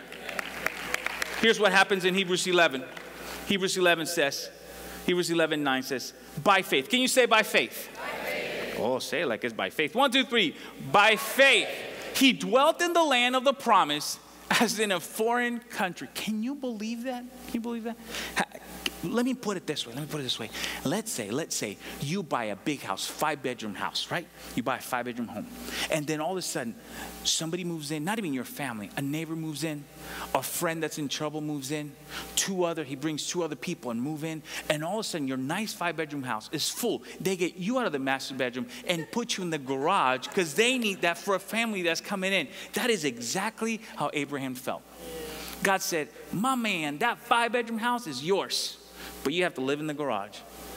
Here's what happens in Hebrews eleven. Hebrews eleven says, Hebrews eleven nine says, by faith. Can you say by faith? By faith. Oh, say it like it's by faith. One, two, three. By faith, he dwelt in the land of the promise as in a foreign country. Can you believe that? Can you believe that? Let me put it this way. Let me put it this way. Let's say, let's say you buy a big house, five-bedroom house, right? You buy a five-bedroom home. And then all of a sudden, somebody moves in, not even your family. A neighbor moves in. A friend that's in trouble moves in. Two other, he brings two other people and move in. And all of a sudden, your nice five-bedroom house is full. They get you out of the master bedroom and put you in the garage because they need that for a family that's coming in. That is exactly how Abraham felt. God said, my man, that five-bedroom house is yours. But you have to live in the garage.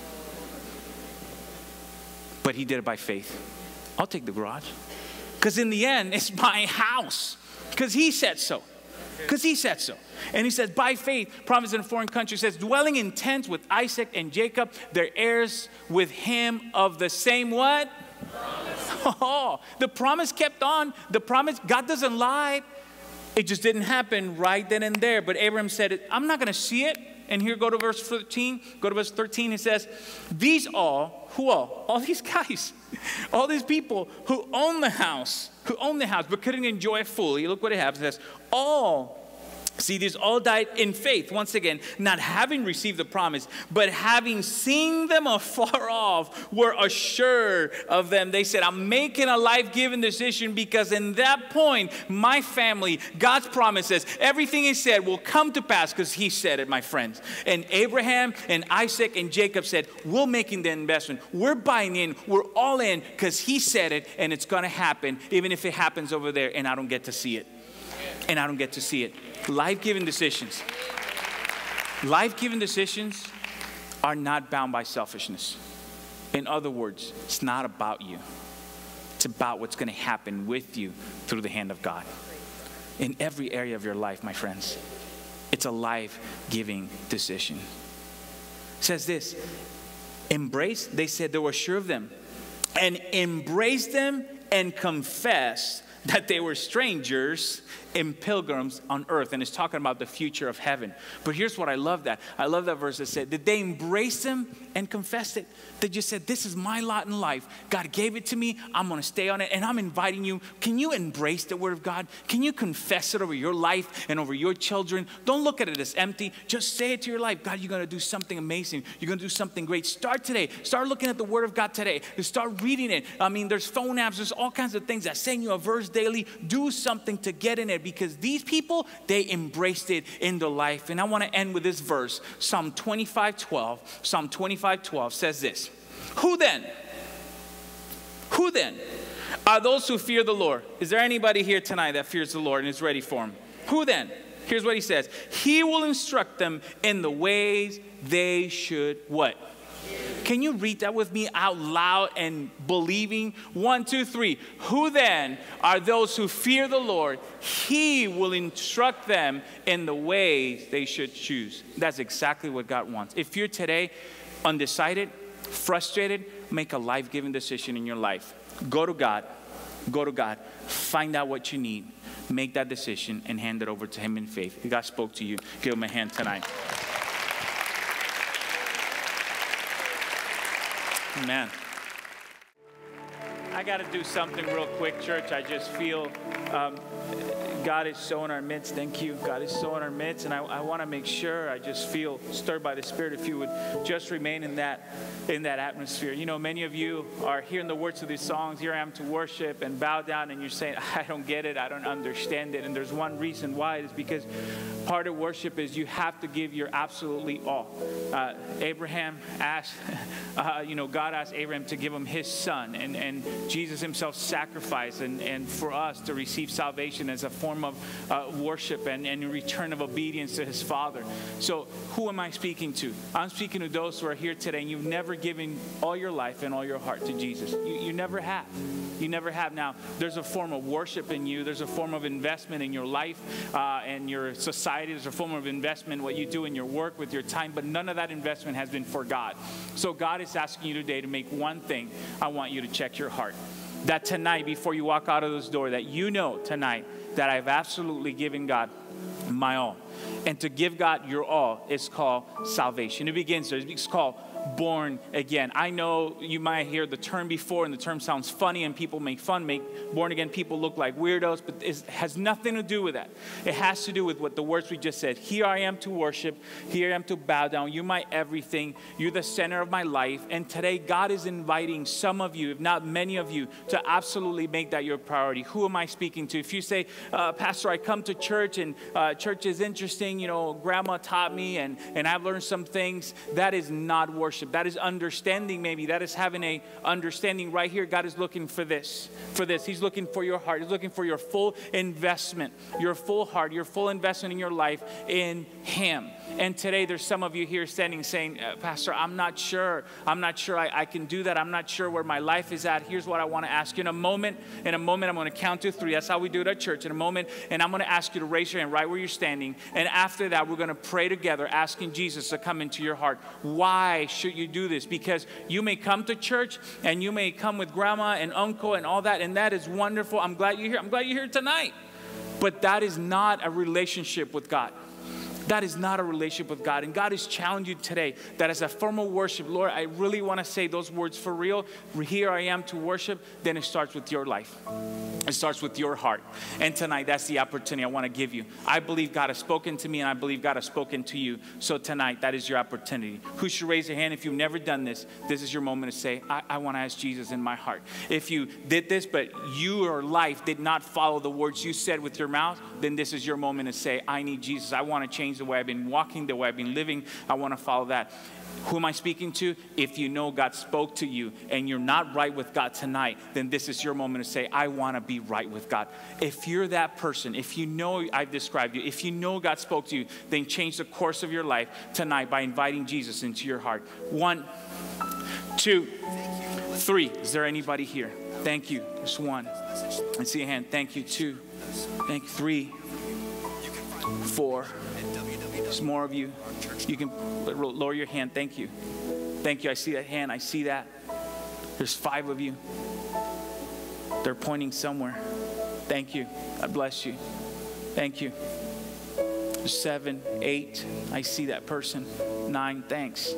But he did it by faith. I'll take the garage. Because in the end, it's my house. Because he said so. Because he said so. And he says, by faith, promise in a foreign country, says, dwelling in tents with Isaac and Jacob, their heirs with him of the same what? Promise. Oh, the promise kept on. The promise, God doesn't lie. It just didn't happen right then and there. But Abraham said, I'm not going to see it. And here, go to verse thirteen. Go to verse thirteen. It says, these all, who all? All these guys, all these people who own the house, who own the house, but couldn't enjoy it fully. Look what it has. It says, all, see, these all died in faith. Once again, not having received the promise, but having seen them afar off, were assured of them. They said, I'm making a life-giving decision because in that point, my family, God's promises, everything he said will come to pass because he said it, my friends. And Abraham and Isaac and Jacob said, we're making the investment. We're buying in. We're all in because he said it and it's going to happen, even if it happens over there and I don't get to see it. And I don't get to see it. Life-giving decisions. Life-giving decisions are not bound by selfishness. In other words, it's not about you. It's about what's going to happen with you through the hand of God. In every area of your life, my friends, it's a life-giving decision. It says this, embrace, they said they were sure of them, and embrace them and confess that they were strangers and pilgrims on earth. And it's talking about the future of heaven. But here's what I love that. I love that verse that said, did they embrace him and confess it? They just said, this is my lot in life. God gave it to me. I'm going to stay on it. And I'm inviting you. Can you embrace the word of God? Can you confess it over your life and over your children? Don't look at it as empty. Just say it to your life. God, you're going to do something amazing. You're going to do something great. Start today. Start looking at the word of God today. Start reading it. I mean, there's phone apps. There's all kinds of things that send you a verse daily. Do something to get in it, because these people, they embraced it in their life. And I want to end with this verse. Psalm twenty-five twelve. Psalm twenty-five twelve says this. Who then? Who then are those who fear the Lord? Is there anybody here tonight that fears the Lord and is ready for him? Who then? Here's what he says. He will instruct them in the ways they should what? Can you read that with me out loud and believing? One, two, three. Who then are those who fear the Lord? He will instruct them in the ways they should choose. That's exactly what God wants. If you're today undecided, frustrated, make a life-giving decision in your life. Go to God. Go to God. Find out what you need. Make that decision and hand it over to him in faith. If God spoke to you, give him a hand tonight. Amen. I got to do something real quick, church. I just feel um, God is so in our midst. Thank you. God is so in our midst. And I, I want to make sure, I just feel stirred by the Spirit, if you would just remain in that, in that atmosphere. You know, many of you are hearing the words of these songs, here I am to worship, and bow down, and you're saying, I don't get it. I don't understand it. And there's one reason why. It's because part of worship is you have to give your absolutely all. Uh, Abraham asked, uh, you know, God asked Abraham to give him his son, and, and Jesus himself sacrificed, and, and for us to receive salvation as a form of uh, worship and, and a return of obedience to his Father. So who am I speaking to? I'm speaking to those who are here today and you've never given all your life and all your heart to Jesus. You, you never have. You never have. Now, there's a form of worship in you. There's a form of investment in your life uh, and your society. There's a form of investment in what you do in your work with your time, but none of that investment has been for God. So God is asking you today to make one thing. I want you to check your heart. That tonight, before you walk out of this door, that you know tonight that I've absolutely given God my all. And to give God your all is called salvation. It begins there. It's called born again. I know you might hear the term before, and the term sounds funny, and people make fun, make born again people look like weirdos, but it has nothing to do with that. It has to do with what the words we just said. Here I am to worship. Here I am to bow down. You're my everything. You're the center of my life. And today, God is inviting some of you, if not many of you, to absolutely make that your priority. Who am I speaking to? If you say, uh, Pastor, I come to church, and uh, church is interesting, you know, grandma taught me, and, and I've learned some things, that is not worship. That is understanding, maybe. That is having a understanding right here. God is looking for this, for this. He's looking for your heart. He's looking for your full investment, your full heart, your full investment in your life in Him. And today there's some of you here standing saying, uh, Pastor, I'm not sure. I'm not sure I, I can do that. I'm not sure where my life is at. Here's what I want to ask you. In a moment, in a moment, I'm going to count to three. That's how we do it at church. In a moment, and I'm going to ask you to raise your hand right where you're standing. And after that, we're going to pray together, asking Jesus to come into your heart. Why should you do this? Because you may come to church and you may come with grandma and uncle and all that, and that is wonderful. I'm glad you're here. I'm glad you're here tonight. But that is not a relationship with God. That is not a relationship with God. And God is challenging you today that as a form of worship, Lord, I really want to say those words for real. Here I am to worship. Then it starts with your life. It starts with your heart. And tonight, that's the opportunity I want to give you. I believe God has spoken to me, and I believe God has spoken to you. So tonight, that is your opportunity. Who should raise their hand? If you've never done this, this is your moment to say, I, I want to ask Jesus in my heart. If you did this, but your life did not follow the words you said with your mouth, then this is your moment to say, I need Jesus. I want to change the way I've been walking, the way I've been living. I want to follow that. Who am I speaking to? If you know God spoke to you and you're not right with God tonight, then this is your moment to say, I want to be right with God. If you're that person, if you know I've described you, if you know God spoke to you, then change the course of your life tonight by inviting Jesus into your heart. One, two, three. Is there anybody here? Thank you. There's one. I see a hand. Thank you. Two. Thank you. Three. Four. There's more of you. You can lower your hand. Thank you. Thank you. I see that hand. I see that. There's five of you. They're pointing somewhere. Thank you. God bless you. Thank you. There's seven, eight. I see that person. Nine. Thanks.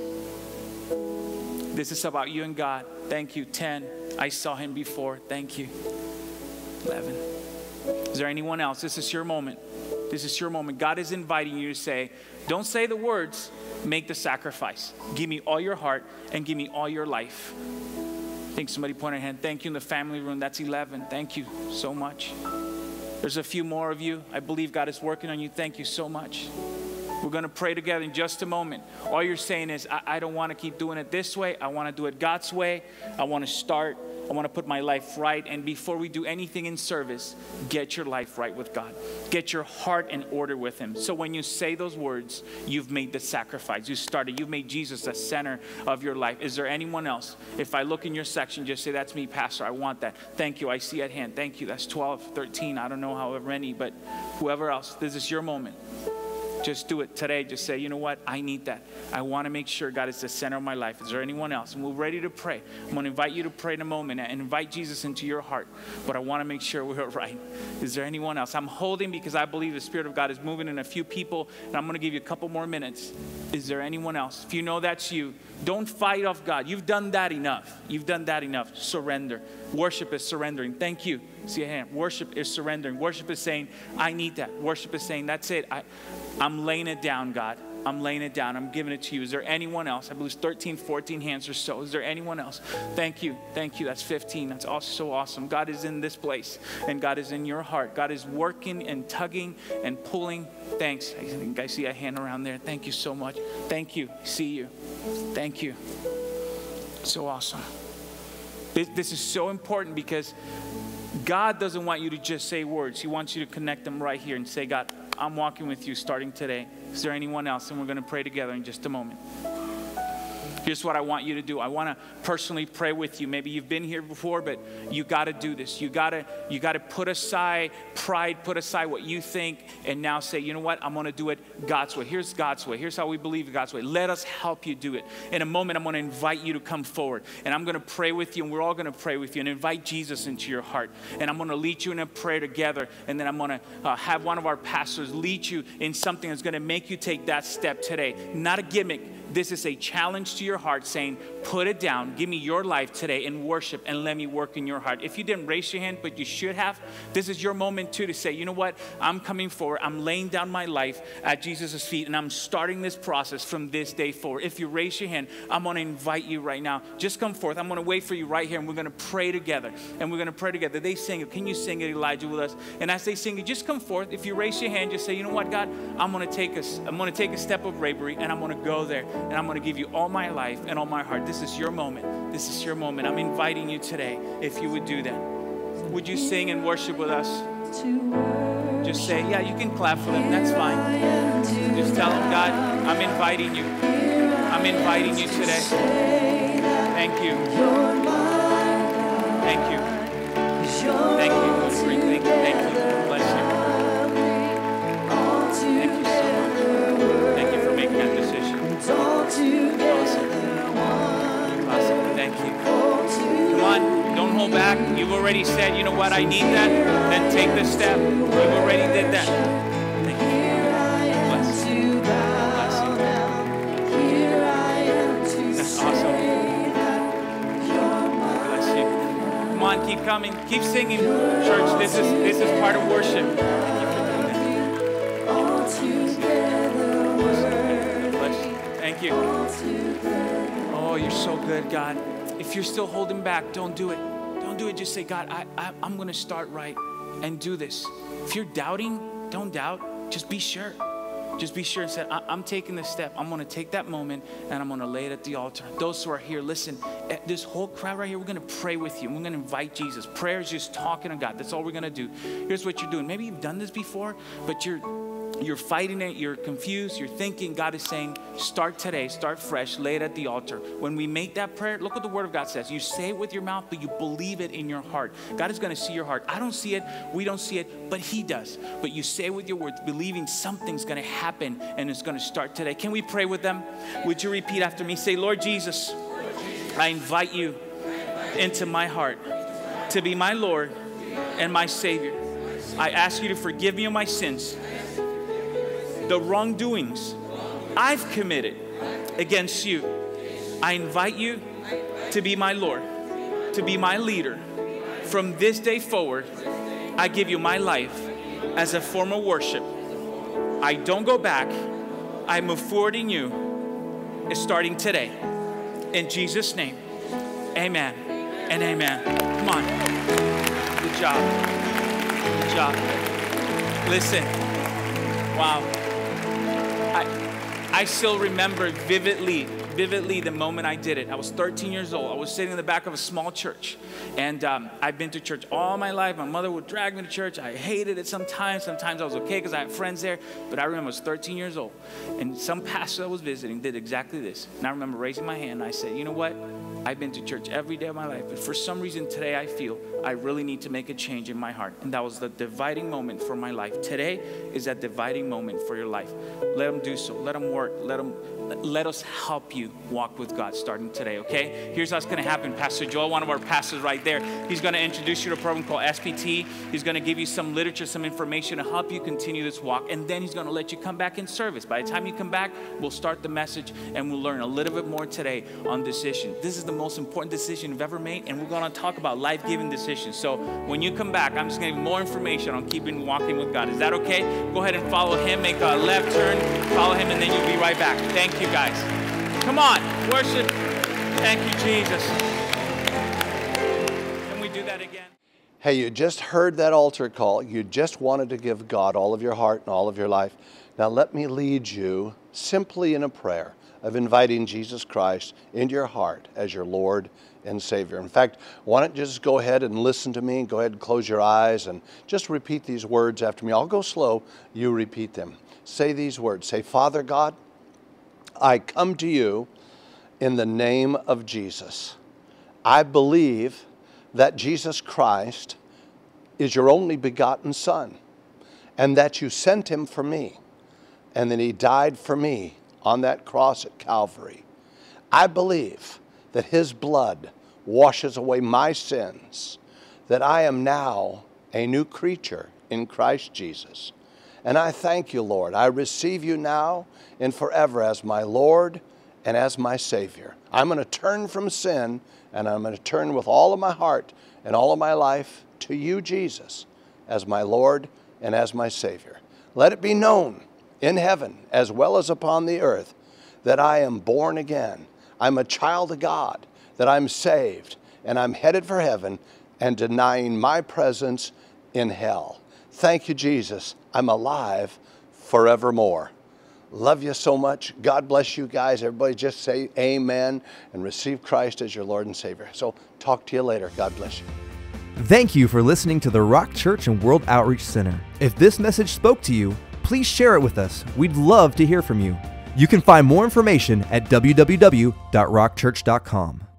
This is about you and God. Thank you. Ten. I saw him before. Thank you. Eleven. Is there anyone else? This is your moment. This is your moment. God is inviting you to say, don't say the words, make the sacrifice. Give me all your heart and give me all your life. I think somebody pointed a hand. Thank you in the family room. That's eleven. Thank you so much. There's a few more of you. I believe God is working on you. Thank you so much. We're going to pray together in just a moment. All you're saying is, I, I don't want to keep doing it this way. I want to do it God's way. I want to start. I want to put my life right. And before we do anything in service, get your life right with God. Get Get your heart in order with him. So when you say those words, you've made the sacrifice. You started. You've made Jesus the center of your life. Is there anyone else? If I look in your section, just say, that's me, Pastor. I want that. Thank you. I see at hand. Thank you. That's twelve, thirteen. I don't know however many, but whoever else, this is your moment. Just do it today. Just say, you know what? I need that. I want to make sure God is the center of my life. Is there anyone else? And we're ready to pray. I'm going to invite you to pray in a moment and invite Jesus into your heart. But I want to make sure we're right. Is there anyone else? I'm holding because I believe the Spirit of God is moving in a few people. And I'm going to give you a couple more minutes. Is there anyone else? If you know that's you, don't fight off God. You've done that enough. You've done that enough. Surrender. Worship is surrendering. Thank you. See a hand. Worship is surrendering. Worship is saying, I need that. Worship is saying, that's it. I, I'm laying it down, God. I'm laying it down. I'm giving it to you. Is there anyone else? I believe it's thirteen, fourteen hands or so. Is there anyone else? Thank you. Thank you. That's fifteen. That's also so awesome. God is in this place, and God is in your heart. God is working and tugging and pulling. Thanks. I think I see a hand around there. Thank you so much. Thank you. See you. Thank you. So awesome. This, this is so important because God doesn't want you to just say words. He wants you to connect them right here and say, God, I'm walking with you starting today. Is there anyone else? And we're going to pray together in just a moment. Here's what I want you to do. I want to personally pray with you. Maybe you've been here before, but you got to do this. You got to you got to put aside pride, put aside what you think, and now say, you know what? I'm going to do it God's way. Here's God's way. Here's how we believe God's way. Let us help you do it. In a moment, I'm going to invite you to come forward, and I'm going to pray with you, and we're all going to pray with you and invite Jesus into your heart. And I'm going to lead you in a prayer together, and then I'm going to uh, have one of our pastors lead you in something that's going to make you take that step today. Not a gimmick. This is a challenge to your heart saying, put it down, give me your life today in worship and let me work in your heart. If you didn't raise your hand, but you should have, this is your moment too to say, you know what, I'm coming forward, I'm laying down my life at Jesus' feet and I'm starting this process from this day forward. If you raise your hand, I'm going to invite you right now. Just come forth. I'm going to wait for you right here and we're going to pray together. And we're going to pray together. They sing it. Can you sing it, Elijah, with us? And as they sing it, just come forth. If you raise your hand, just say, you know what, God, I'm going to take a, I'm going to take a step of bravery and I'm going to go there. And I'm going to give you all my life and all my heart. This is your moment. This is your moment. I'm inviting you today if you would do that. Would you sing and worship with us? Just say, yeah, you can clap for them. That's fine. Just tell them, God, I'm inviting you. I'm inviting you today. Thank you. Thank you. Thank you, Holy Spirit. Thank you. Thank you. Bless you. Thank you so much. Thank you for making that decision. Awesome. Awesome. Thank you. Come on, don't hold back. You've already said, you know what, I need that. Then take the step. You've already did that. Thank you. Bless you. Bless you. That's awesome. Bless you. Come on, keep coming. Keep singing. Church, this is this is part of worship. Thank you for doing that. Bless you. Thank you. Oh, you're so good, God. If you're still holding back, don't do it. Don't do it. Just say, God, I, I, I'm going to start right and do this. If you're doubting, don't doubt. Just be sure. Just be sure and say, I, I'm taking this step. I'm going to take that moment and I'm going to lay it at the altar. Those who are here, listen, this whole crowd right here, we're going to pray with you. We're going to invite Jesus. Prayer is just talking to God. That's all we're going to do. Here's what you're doing. Maybe you've done this before, but you're You're fighting it, you're confused, you're thinking. God is saying, start today, start fresh, lay it at the altar. When we make that prayer, look what the Word of God says. You say it with your mouth, but you believe it in your heart. God is going to see your heart. I don't see it, we don't see it, but He does. But you say it with your words, believing something's going to happen and it's going to start today. Can we pray with them? Would you repeat after me? Say, Lord Jesus, I invite you into my heart to be my Lord and my Savior. I ask you to forgive me of my sins, the wrongdoings I've committed against you. I invite you to be my Lord, to be my leader. From this day forward, I give you my life as a form of worship. I don't go back. I move forward in you, starting today. In Jesus' name, amen and amen. Come on. Good job. Good job. Listen. Wow. I, I still remember vividly vividly the moment I did it. I was thirteen years old. I was sitting in the back of a small church. And um, I've been to church all my life. My mother would drag me to church. I hated it sometimes. Sometimes I was okay because I had friends there. But I remember I was thirteen years old. And some pastor I was visiting did exactly this. And I remember raising my hand and I said, you know what? I've been to church every day of my life. But for some reason today I feel I really need to make a change in my heart. And that was the dividing moment for my life. Today is that dividing moment for your life. Let them do so. Let them work. Let them, let us help you walk with God starting today, okay? Here's how it's going to happen. Pastor Joel, one of our pastors right there, he's going to introduce you to a program called S P T. He's going to give you some literature, some information to help you continue this walk. And then he's going to let you come back in service. By the time you come back, we'll start the message and we'll learn a little bit more today on decision. This is the most important decision you've ever made, and we're going to talk about life-giving decisions. So when you come back, I'm just going to give you more information on keeping walking with God. Is that okay? Go ahead and follow him. Make a left turn. Follow him, and then you'll be right back. Thank you, guys. Come on, worship. Thank you, Jesus. Can we do that again? Hey, you just heard that altar call. You just wanted to give God all of your heart and all of your life. Now let me lead you simply in a prayer of inviting Jesus Christ into your heart as your Lord and Savior. In fact, why don't you just go ahead and listen to me. Go ahead and close your eyes and just repeat these words after me. I'll go slow. You repeat them. Say these words. Say, Father God, I come to you in the name of Jesus. I believe that Jesus Christ is your only begotten Son, and that you sent him for me, and that he died for me on that cross at Calvary. I believe that his blood washes away my sins, that I am now a new creature in Christ Jesus. And I thank you, Lord. I receive you now and forever as my Lord and as my Savior. I'm going to turn from sin, and I'm going to turn with all of my heart and all of my life to you, Jesus, as my Lord and as my Savior. Let it be known in heaven as well as upon the earth that I am born again. I'm a child of God, that I'm saved, and I'm headed for heaven and denying my presence in hell. Thank you, Jesus. I'm alive forevermore. Love you so much. God bless you guys. Everybody just say amen and receive Christ as your Lord and Savior. So talk to you later. God bless you. Thank you for listening to the Rock Church and World Outreach Center. If this message spoke to you, please share it with us. We'd love to hear from you. You can find more information at w w w dot rock church dot com.